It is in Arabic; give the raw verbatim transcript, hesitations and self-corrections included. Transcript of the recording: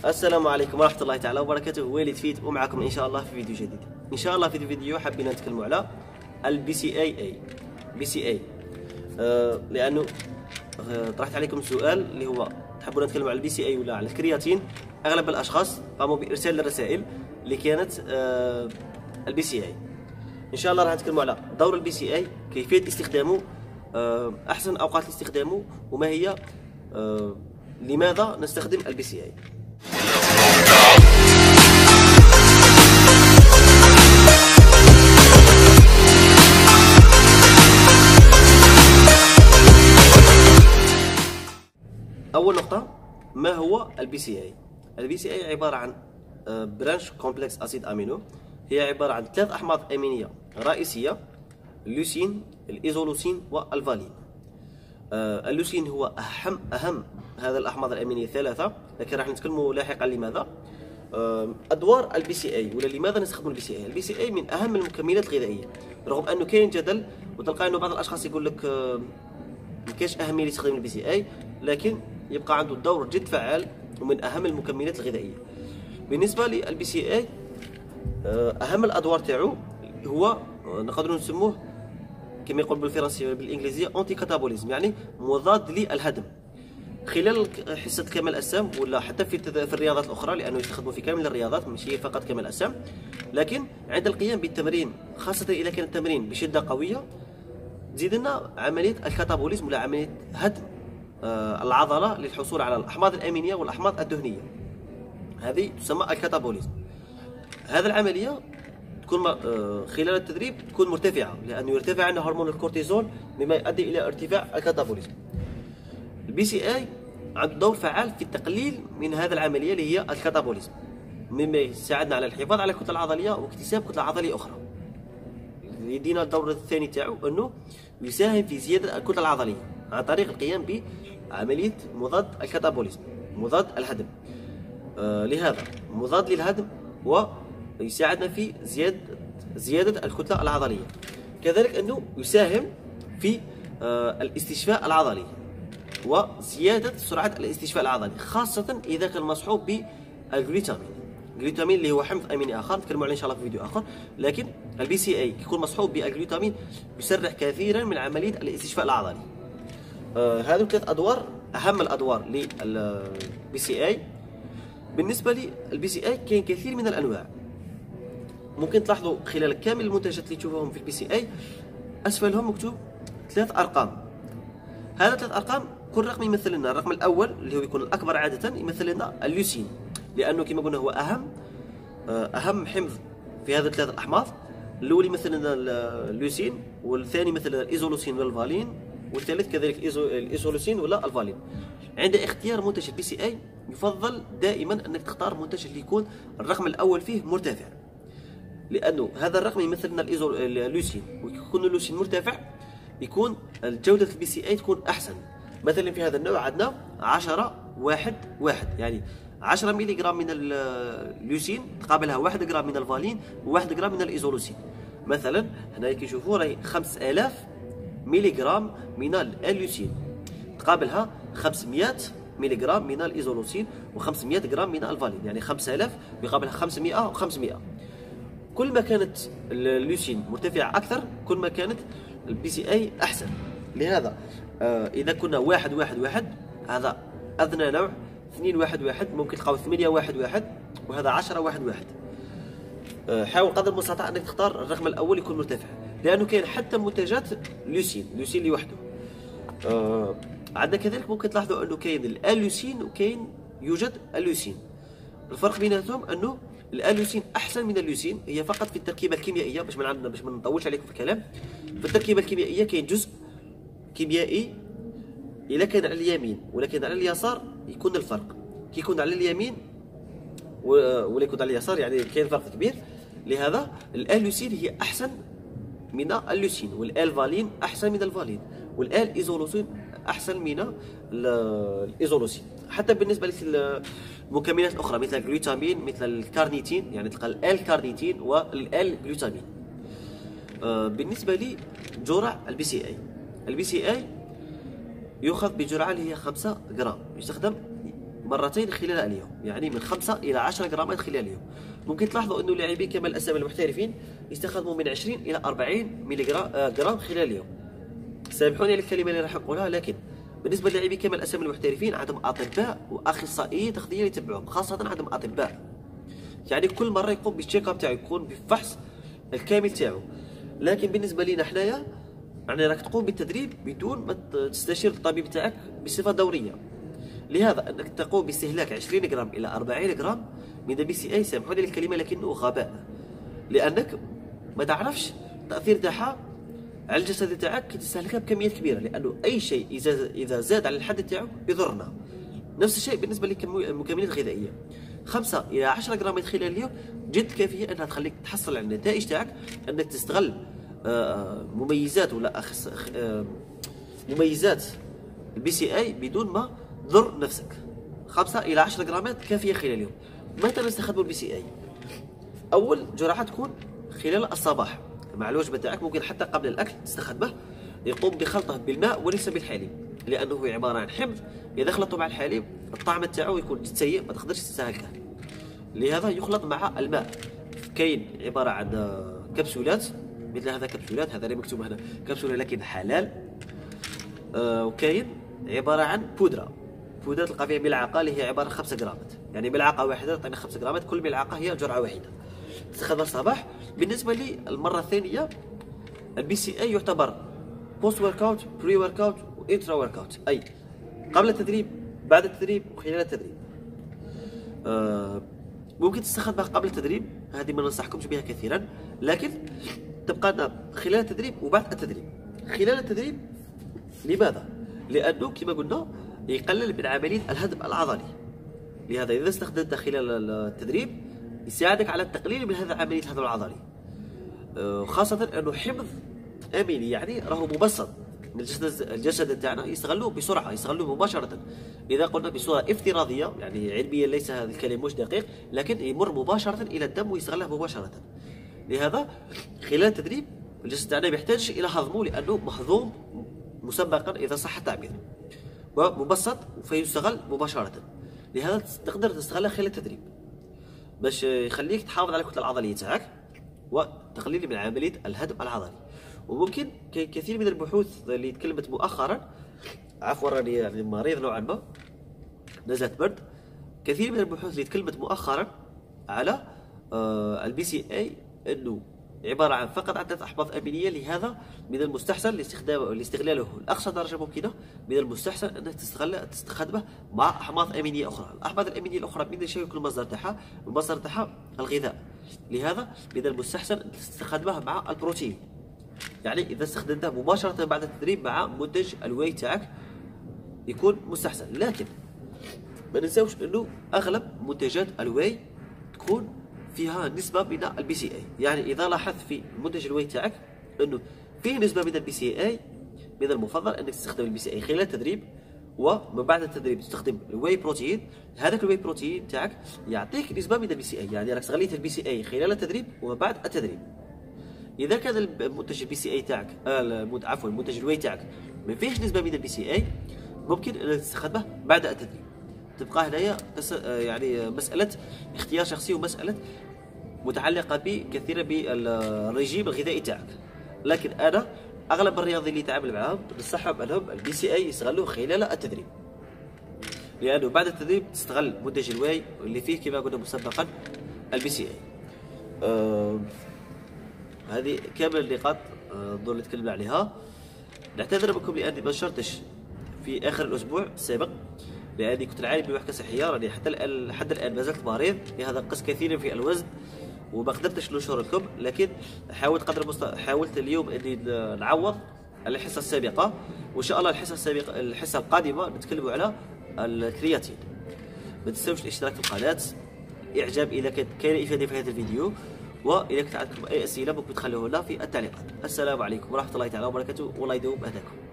السلام عليكم ورحمة الله تعالى وبركاته. وليد فيت ومعكم إن شاء الله في فيديو جديد. إن شاء الله في الفيديو حابين نتكلموا على البي سي اي اي بي سي اي آه لأنه آه طرحت عليكم سؤال اللي هو تحبون نتكلموا على البي سي اي ولا على الكرياتين. أغلب الأشخاص قاموا بإرسال الرسائل اللي كانت آه البي سي اي. إن شاء الله راح نتكلموا على دور البي سي اي، كيفية استخدامه، آه أحسن أوقات استخدامه، وما هي آه لماذا نستخدم البي سي اي. أول نقطة، ما هو البي سي اي؟ البي سي اي عبارة عن برانش كومبلكس أسيد أمينو. هي عبارة عن ثلاث أحماض أمينية رئيسية: اللوسين، الإيزولوسين والفالين. اللوسين هو أهم أهم هذا الأحماض الأمينية الثلاثة، لكن راح نتكلموا لاحقا لماذا. أدوار البي سي اي ولا لماذا نستخدم البي سي اي؟ البي سي اي من أهم المكملات الغذائية، رغم أنه كاين جدل وتلقى أنه بعض الأشخاص يقول لك ما كاينش أهمية لاستخدام البي سي اي، لكن يبقى عنده دور جد فعال ومن أهم المكملات الغذائية. بالنسبة للبي سي اي أهم الأدوار تاعو هو نقدروا نسموه كما يقول بالفرنسية بالإنجليزية أنتي كاتابوليزم، يعني مضاد للهدم. خلال حصة كمال الأجسام ولا حتى في في الرياضات الأخرى، لأنه يستخدموا في كامل الرياضات ماشي فقط كمال الأجسام، لكن عند القيام بالتمرين خاصة إذا كان التمرين بشدة قوية تزيد لنا عملية الكاتابوليزم ولا عملية هدم العضلة للحصول على الأحماض الأمينية والأحماض الدهنية. هذه تسمى الكاتابوليزم. هذه العملية تكون خلال التدريب تكون مرتفعة، لأنه يرتفع عندنا هرمون الكورتيزول مما يؤدي إلى ارتفاع الكاتابوليزم. البي سي اي عنده دور فعال في التقليل من هذه العملية اللي هي الكاتابوليزم، مما يساعدنا على الحفاظ على الكتلة العضلية واكتساب كتلة عضلية أخرى. يدينا الدور الثاني تاعو أنه يساهم في زيادة الكتلة العضلية عن طريق القيام بعملية مضاد الكاتابوليزم، مضاد الهدم. آه لهذا مضاد للهدم ويساعدنا في زيادة زيادة الكتلة العضلية. كذلك أنه يساهم في آه الاستشفاء العضلي وزيادة سرعة الاستشفاء العضلي، خاصة إذا كان مصحوب بالجلوتامين. الجلوتامين اللي هو حمض أميني آخر نتكلموا عليه إن شاء الله في فيديو آخر، لكن البي سي اي يكون مصحوب بالجلوتامين يسرع كثيرا من عملية الاستشفاء العضلي. آه هذه ثلاث أدوار أهم الأدوار للبي سي اي. بالنسبة للبي سي اي كاين كثير من الأنواع. ممكن تلاحظوا خلال كامل المنتجات اللي تشوفوهم في البي سي اي أسفلهم مكتوب ثلاث أرقام. هذا ثلاث أرقام كل رقم يمثل لنا الرقم الأول اللي هو يكون الأكبر عادة يمثل لنا اللوسين، لأنه كما قلنا هو أهم أهم حمض في هذا الثلاث الأحماض. الأول يمثل لنا اللوسين، والثاني مثل الإيزولوسين والفالين، والثالث كذلك الإيزولوسين ولا الفالين. عند اختيار منتج البي سي اي يفضل دائما أنك تختار منتج اللي يكون الرقم الأول فيه مرتفع، لأنه هذا الرقم يمثل لنا اللوسين، ويكون اللوسين مرتفع يكون جودة البي سي اي تكون أحسن. مثلا في هذا النوع عندنا عشرة واحد واحد، يعني عشرة ميلي جرام من اللوسين تقابلها واحد جرام من الفالين وواحد جرام من الإيزولوسين. مثلا هنا كي تشوفوا راهي خمسة آلاف ميلي جرام من اللوسين تقابلها خمسمائة ميلي جرام من الإيزولوسين وخمسمائة جرام من الفالين، يعني خمسة آلاف يقابلها خمسمائة وخمسمائة. كل ما كانت اللوسين مرتفعة أكثر كل ما كانت البي سي اي أحسن. لهذا آه إذا كنا واحد واحد واحد هذا أدنى نوع، اثنين واحد واحد ممكن تلقاو ثمانية واحد واحد، وهذا عشرة واحد واحد. آه حاول قدر المستطاع أنك تختار الرقم الأول يكون مرتفع، لأنه كاين حتى منتجات لوسين لوسين لوحده. آه عندنا كذلك ممكن تلاحظوا أنه كاين الألوسين وكاين يوجد اللوسين. الفرق بيناتهم أنه الألوسين أحسن من اللوسين، هي فقط في التركيبة الكيميائية. باش ما باش ما نطولش عليكم في الكلام، في التركيبة الكيميائية كاين جزء كيميائي إذا كان على اليمين ولا كان على اليسار يكون الفرق. كي يكون على اليمين ولا يكون على اليسار يعني كاين فرق كبير. لهذا الألوسين هي أحسن من اللوسين، والألفالين أحسن من الفالين، والآل إيزولوسين أحسن من الإيزولوسين. حتى بالنسبة للمكملات الأخرى مثل الجلوتامين مثل الكارنيتين، يعني تلقى الآل كارنيتين والآل جلوتامين. آه بالنسبة لجرعة البي سي اي، البي سي اي يؤخذ بجرعة اللي هي خمسة جرام، يستخدم مرتين خلال اليوم، يعني من خمسة إلى عشرة جرامات خلال اليوم. ممكن تلاحظوا أنه اللاعبين كما الأسامي المحترفين يستخدموا من عشرين إلى أربعين ملي جرام خلال اليوم. سامحوني على الكلمة اللي راح نقولها، لكن بالنسبة للاعبين كما الأسامي المحترفين عندهم أطباء وأخصائيين تغذية يتبعوهم، خاصة عندهم أطباء، يعني كل مرة يقوم بالتشيك اب تاعو، يكون بالفحص الكامل تاعو. لكن بالنسبة لنا حنايا يعني راك تقوم بالتدريب بدون ما تستشير الطبيب تاعك بصفة دورية. لهذا انك تقوم باستهلاك عشرين جرام الى أربعين جرام من البي سي اي، سامحوني الكلمه لكنه غباء، لانك ما تعرفش التاثير تاعها على الجسد تاعك كي تستهلكها بكميات كبيره، لانه اي شيء اذا اذا زاد على الحد تاعو يضرنا. نفس الشيء بالنسبه للمكملات الغذائيه، خمسة الى عشرة جرامات خلال اليوم جد كافيه انها تخليك تحصل على النتائج تاعك، انك تستغل مميزات ولا أخص... مميزات البي سي اي بدون ما تضر نفسك. خمسة الى عشرة جرامات كافيه خلال اليوم. متى نستخدم البي سي اي؟ اول جرعه تكون خلال الصباح مع الوجبه تاعك، ممكن حتى قبل الاكل تستخدمه، يقوم بخلطه بالماء وليس بالحليب، لانه هو عباره عن حمض اذا خلطته مع الحليب الطعم تاعو يكون سيء، ما تقدرش تستهلكه. لهذا يخلط مع الماء. كاين عباره عن كبسولات مثل هذا، كبسولات هذا اللي مكتوب هنا كبسوله لكن حلال. آه وكاين عباره عن بودره، بودره تلقى فيها ملعقه اللي هي عباره عن خمسة جرامات، يعني ملعقه واحده تعطينا خمسة جرامات، كل ملعقه هي جرعه واحده تستخدمها الصباح. بالنسبه لي المره الثانيه البي سي اي يعتبر بوست ورك اوت، بري ورك اوت، وانترا ورك اوت، اي قبل التدريب، بعد التدريب، وخلال التدريب. آه ممكن تستخدمها قبل التدريب، هذه ما ننصحكمش بها كثيرا، لكن تبقى لنا خلال التدريب وبعد التدريب. خلال التدريب لماذا؟ لأنه كما قلنا يقلل من عملية الهدم العضلي. لهذا إذا استخدمته خلال التدريب يساعدك على التقليل من هذا عملية الهدم العضلي، خاصة أنه حمض أميني، يعني راهو مبسط الجسد الجسد تاعنا يستغلوه بسرعة، يستغلوه مباشرة. إذا قلنا بصورة افتراضية يعني علميا ليس هذا الكلام مش دقيق، لكن يمر مباشرة إلى الدم ويستغله مباشرة. لهذا خلال التدريب الجسد تاعنا ما يحتاجش الى هضمه، لانه مهضوم مسبقا اذا صح التعبير ومبسط فيستغل مباشره. لهذا تقدر تستغله خلال التدريب باش يخليك تحافظ على الكتله العضليه تاعك وتقليل من عمليه الهدم العضلي. وممكن كثير من البحوث اللي تكلمت مؤخرا، عفوا راني يعني مريض نوعا ما، نزلت برد، كثير من البحوث اللي تكلمت مؤخرا على آه البي سي اي انه عباره عن فقط عدة احماض امينيه. لهذا من المستحسن لاستخدامه لاستغلاله لاقصى درجه ممكنه، من المستحسن انك تستغل تستخدمه مع احماض امينيه اخرى. الاحماض الامينيه الاخرى من الشيء يكون المصدر تاعها، المصدر تاعها الغذاء. لهذا من المستحسن تستخدمه مع البروتين، يعني اذا استخدمته مباشره بعد التدريب مع منتج الواي تاعك يكون مستحسن. لكن ما ننساوش انه اغلب منتجات الواي تكون فيها نسبة من البي سي اي، يعني إذا لاحظت في منتج الواي تاعك أنه فيه نسبة من البي سي اي، من المفضل أنك تستخدم البي سي اي خلال التدريب، ومن بعد التدريب تستخدم الواي بروتين. هذاك الواي بروتين تاعك يعطيك نسبة من البي سي اي، يعني راك استغليت البي سي اي خلال التدريب ومن بعد التدريب. إذا كان المنتج البي سي اي تاعك آه عفوا المنتج الواي تاعك ما فيهش نسبة من البي سي اي، ممكن أنك تستخدمه بعد التدريب. تبقى هنايا يعني مسألة اختيار شخصي ومسألة متعلقة بكثيرا بالرجيم الغذائي تاعك. لكن أنا أغلب الرياضيين اللي يتعامل معاهم ننصحهم أنهم البي سي أي يستغلوه خلال التدريب، لأنه بعد التدريب تستغل منتج الواي اللي فيه كما قلنا مسبقا البي سي اي. آه هذه كامل النقاط نظن اللي تكلمنا عليها. نعتذر منكم لأني ما نشرتش في آخر الأسبوع السابق، لأني كنت عاني من وحدة صحية، راني حتى الآن لحد الآن ما زلت مريض، لهذا نقص كثيرا في الوزن وما قدرتش ننشر لكم. لكن حاولت قدر المستطاع، حاولت اليوم اني نعوض الحصه السابقه، وان شاء الله الحصه السابقه الحصه القادمه نتكلموا على الكرياتين. ما تنسوش الاشتراك في القناه، اعجاب اذا كانت كاينه افاده في هذا الفيديو، واذا كانت عندكم اي اسئله ممكن تخلوها لنا في التعليقات. السلام عليكم ورحمه الله تعالى وبركاته، والله يدوم اهداكم.